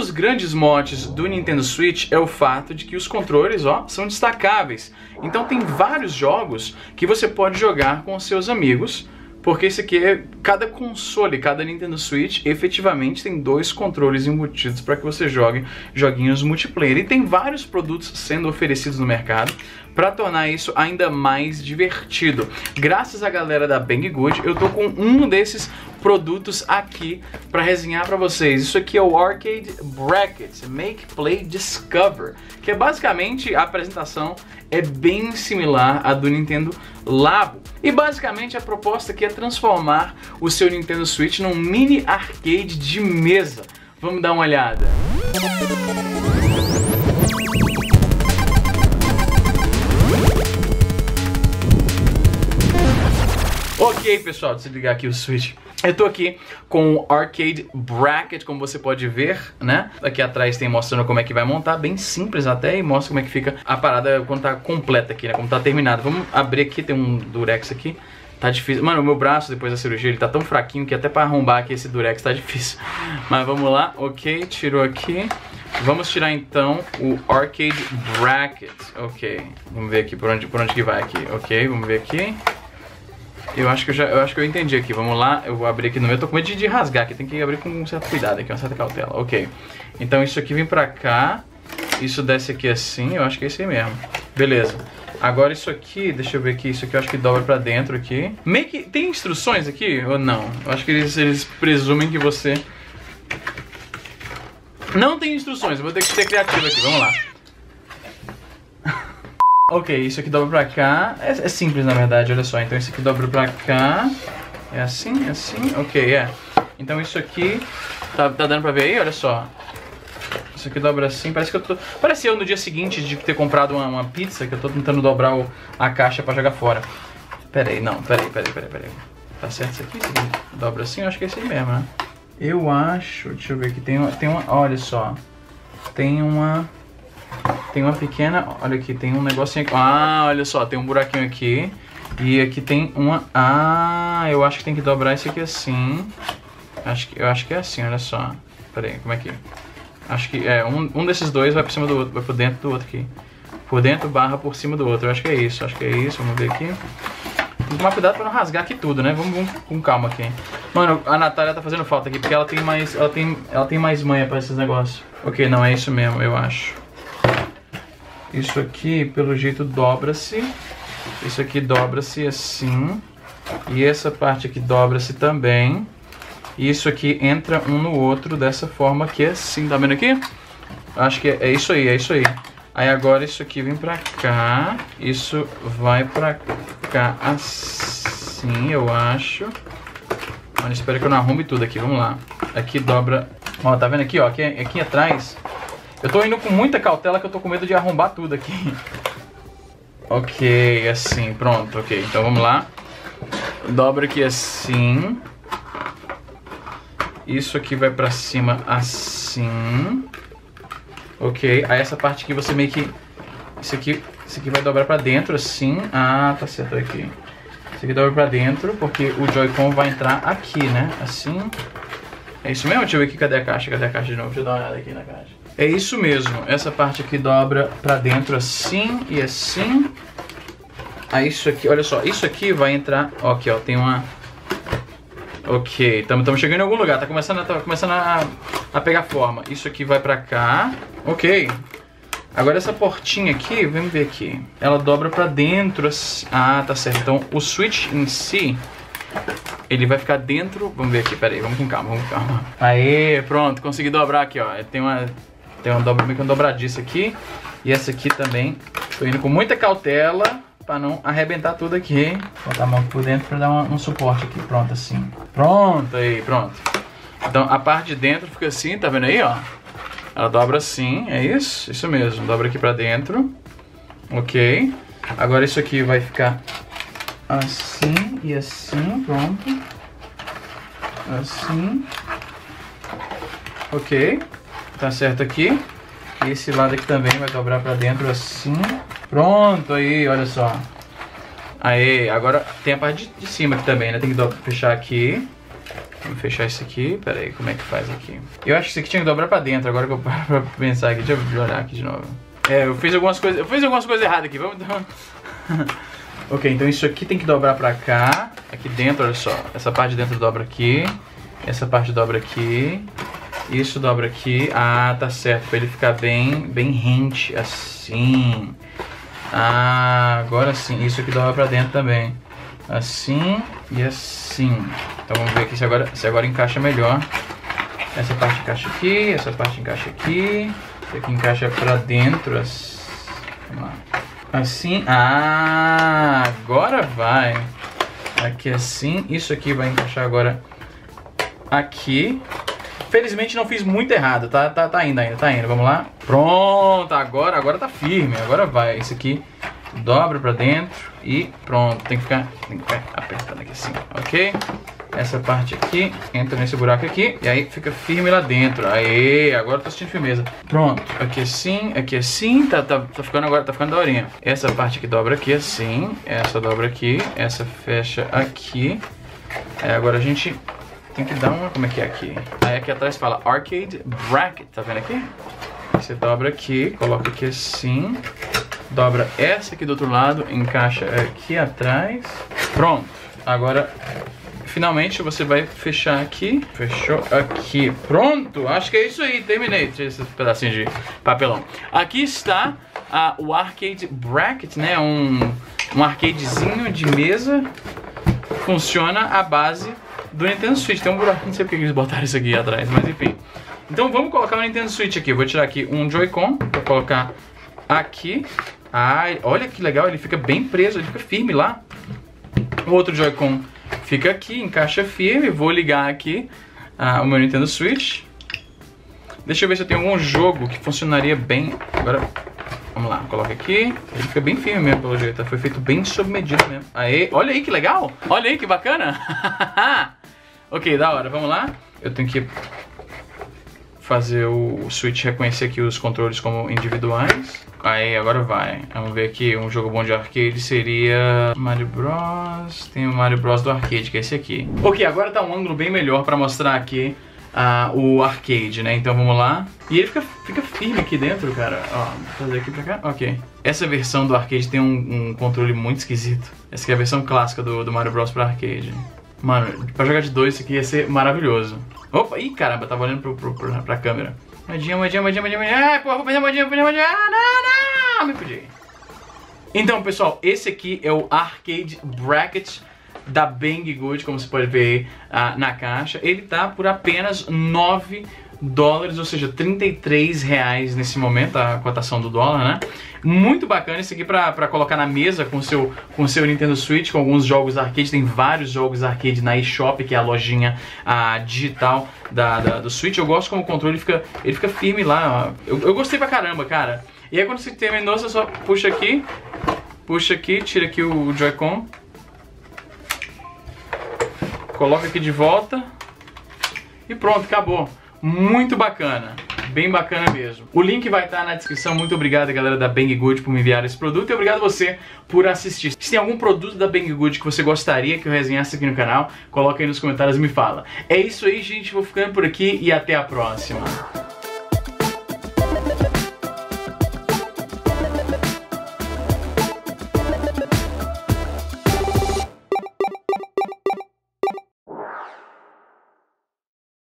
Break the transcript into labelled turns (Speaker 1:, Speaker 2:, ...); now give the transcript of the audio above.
Speaker 1: dos grandes motes do Nintendo Switch é o fato de que os controles, ó, são destacáveis. Então tem vários jogos que você pode jogar com seus amigos, porque esse aqui é cada console, cada Nintendo Switch efetivamente tem 2 controles embutidos para que você jogue joguinhos multiplayer. E tem vários produtos sendo oferecidos no mercado para tornar isso ainda mais divertido. Graças à galera da Banggood, eu tô com um desses produtos aqui para resenhar para vocês. Isso aqui é o Arcade Bracket Make Play Discover, que é basicamente a apresentação é bem similar à do Nintendo Labo. E basicamente a proposta aqui é transformar o seu Nintendo Switch num mini arcade de mesa. Vamos dar uma olhada. Ok, pessoal, deixa eu ligar aqui o Switch. Eu tô aqui com o Arcade Bracket, como você pode ver, né? Aqui atrás tem mostrando como é que vai montar, bem simples até, e mostra como é que fica a parada quando tá completa aqui, né? Como tá terminado. Vamos abrir aqui, tem um Durex aqui. Tá difícil. Mano, o meu braço depois da cirurgia, ele tá tão fraquinho que até pra arrombar aqui esse Durex tá difícil. Mas vamos lá, ok, tirou aqui. Vamos tirar então o Arcade Bracket. Ok, vamos ver aqui por onde que vai aqui. Ok, vamos ver aqui. Eu acho que eu entendi aqui. Vamos lá, eu vou abrir aqui no meu. Eu tô com medo de rasgar aqui, tem que abrir com um certo cuidado aqui, uma certa cautela. Ok, então isso aqui vem pra cá. Isso desce aqui assim, eu acho que é esse aí mesmo. Beleza. Agora isso aqui, deixa eu ver aqui. Isso aqui eu acho que dobra pra dentro aqui. Meio que tem instruções aqui ou não? Eu acho que eles presumem que você... Não tem instruções, eu vou ter que ser criativo aqui, vamos lá. Ok, isso aqui dobra pra cá. É simples na verdade, olha só. Então isso aqui dobra pra cá. É assim, ok, é. Então isso aqui, tá dando pra ver aí, olha só. Isso aqui dobra assim, parece que eu tô... Parece eu no dia seguinte de ter comprado uma pizza, que eu tô tentando dobrar a caixa pra jogar fora. Pera aí, não, pera aí. Tá certo isso aqui? Isso aqui dobra assim, eu acho que é esse aí mesmo, né? Eu acho, deixa eu ver aqui, tem uma, olha só. Tem uma pequena, olha aqui, tem um negocinho aqui. Ah, olha só, tem um buraquinho aqui. E aqui tem uma, eu acho que tem que dobrar esse aqui assim. Eu acho que é assim, olha só. Pera aí, como é que... Acho que é, um desses dois vai por cima do outro, vai por dentro do outro aqui. Por dentro barra por cima do outro, eu acho que é isso, vamos ver aqui. Tem que tomar cuidado pra não rasgar aqui tudo, né? Vamos com calma aqui. Mano, a Natália tá fazendo falta aqui, porque ela tem mais manha pra esses negócios. Ok, não, é isso mesmo, eu acho. Isso aqui, pelo jeito, dobra-se. Isso aqui dobra-se assim. E essa parte aqui dobra-se também. E isso aqui entra um no outro dessa forma aqui, assim. Tá vendo aqui? Acho que é isso aí, é isso aí. Aí agora isso aqui vem pra cá. Isso vai pra cá assim, eu acho. Mano, espero que eu não arrume tudo aqui, vamos lá. Aqui dobra... Ó, tá vendo aqui, ó? Aqui atrás... Eu tô indo com muita cautela que eu tô com medo de arrombar tudo aqui. Ok, assim, pronto, ok. Então vamos lá. Dobra aqui assim. Isso aqui vai pra cima assim. Ok, aí essa parte aqui você meio que... Isso aqui vai dobrar pra dentro assim. Ah, tá certo aqui. Isso aqui dobra pra dentro porque o Joy-Con vai entrar aqui, né? Assim. É isso mesmo? Deixa eu ver aqui, cadê a caixa? Cadê a caixa de novo? Deixa eu dar uma olhada aqui na caixa. É isso mesmo, essa parte aqui dobra pra dentro assim e assim. Aí isso aqui, olha só, isso aqui vai entrar, ó, aqui ó, tem uma... Ok, estamos chegando em algum lugar, tá começando a pegar forma. Isso aqui vai pra cá, ok. Agora essa portinha aqui, vamos ver aqui. Ela dobra pra dentro assim. Ah, tá certo, então o switch em si... Ele vai ficar dentro, vamos ver aqui, pera aí, vamos com calma. Aê, pronto, consegui dobrar aqui, ó. Tem uma meio que uma dobradiça aqui. E essa aqui também. Tô indo com muita cautela pra não arrebentar tudo aqui. Vou botar a mão por dentro pra dar um suporte aqui, pronto, assim. Pronto, aí, pronto. Então a parte de dentro fica assim, tá vendo aí, ó? Ela dobra assim, é isso? Isso mesmo, dobra aqui pra dentro. Ok. Agora isso aqui vai ficar... assim e assim, pronto. Assim. Ok. Tá certo aqui. E esse lado aqui também vai dobrar pra dentro assim. Pronto, aí, olha só. Aí, agora tem a parte de cima aqui também, né? Tem que fechar aqui. fechar isso aqui. Pera aí, como é que faz aqui? Eu acho que isso aqui tinha que dobrar pra dentro, agora que eu paro pra pensar aqui. Deixa eu olhar aqui de novo. Eu fiz algumas coisas erradas aqui, vamos então... Ok, então isso aqui tem que dobrar pra cá. Aqui dentro, olha só. Essa parte de dentro dobra aqui. Essa parte dobra aqui. Isso dobra aqui. Ah, tá certo. Pra ele ficar bem rente, assim. Ah, agora sim. Isso aqui dobra pra dentro também. Assim e assim. Então vamos ver aqui se agora encaixa melhor. Essa parte encaixa aqui. Essa parte encaixa aqui. Isso aqui encaixa pra dentro. Vamos lá. Assim. Ah, agora vai. Aqui assim. Isso aqui vai encaixar agora aqui. Felizmente não fiz muito errado, tá indo ainda, tá indo, vamos lá. Pronto, agora tá firme, agora vai. Esse aqui dobra pra dentro e pronto, tem que ficar apertando aqui assim, ok? Essa parte aqui entra nesse buraco aqui e aí fica firme lá dentro. Aê, agora tô sentindo firmeza. Pronto, aqui assim, tá ficando daorinha. Essa parte aqui dobra aqui assim, essa dobra aqui, essa fecha aqui. Aí agora a gente... tem que dar uma... como é que é aqui? Aí aqui atrás fala Arcade Bracket, tá vendo aqui? Você dobra aqui, coloca aqui assim. Dobra essa aqui do outro lado, encaixa aqui atrás. Pronto. Agora, finalmente você vai fechar aqui. Fechou aqui. Pronto. Acho que é isso aí. Terminei. Tira esse pedacinho de papelão. Aqui está o Arcade Bracket, né? Um arcadezinho de mesa. Funciona à base do Nintendo Switch. Tem um buraco, não sei porque eles botaram isso aqui atrás, mas enfim. Então vamos colocar o Nintendo Switch aqui. Vou tirar aqui um Joy-Con, vou colocar aqui. Ah, olha que legal, ele fica bem preso, ele fica firme lá. O outro Joy-Con fica aqui, encaixa firme. Vou ligar aqui o meu Nintendo Switch. Deixa eu ver se eu tenho algum jogo que funcionaria bem. Agora, vamos lá, coloca aqui. Ele fica bem firme mesmo, pelo jeito. Foi feito bem sob medida mesmo. Aê, olha aí que legal. Olha aí que bacana. Ok, da hora, vamos lá. Eu tenho que fazer o Switch reconhecer aqui os controles como individuais. Aí, agora vai. Vamos ver aqui, um jogo bom de arcade seria Mario Bros. Tem o Mario Bros do arcade, que é esse aqui. Ok, agora tá um ângulo bem melhor pra mostrar aqui o arcade, né? Então vamos lá. E ele fica firme aqui dentro, cara. Ó, vou fazer aqui pra cá. Ok. Essa versão do arcade tem um controle muito esquisito. Essa aqui é a versão clássica do Mario Bros pra arcade. Mano, pra jogar de dois isso aqui ia ser maravilhoso. Opa, ih, caramba, tava olhando pra câmera. Modinha. Ai, porra, vou fazer modinha. Ah, não, me fudi. Então, pessoal, esse aqui é o Arcade Bracket da Banggood, como você pode ver aí na caixa. Ele tá por apenas $9, ou seja, R$33 nesse momento, a cotação do dólar, né? Muito bacana esse aqui pra colocar na mesa com o seu Nintendo Switch, com alguns jogos arcade. Tem vários jogos arcade na eShop, que é a lojinha digital do Switch. Eu gosto como o controle ele fica firme lá, ó. Eu gostei pra caramba, cara. E aí quando você terminou, você só puxa aqui, tira aqui o Joy-Con, coloca aqui de volta e pronto, acabou. Muito bacana, bem bacana mesmo. O link vai estar na descrição. Muito obrigado, galera da Banggood, por me enviar esse produto. E obrigado a você por assistir. Se tem algum produto da Banggood que você gostaria que eu resenhasse aqui no canal, coloca aí nos comentários e me fala. É isso aí, gente. Vou ficando por aqui e até a próxima.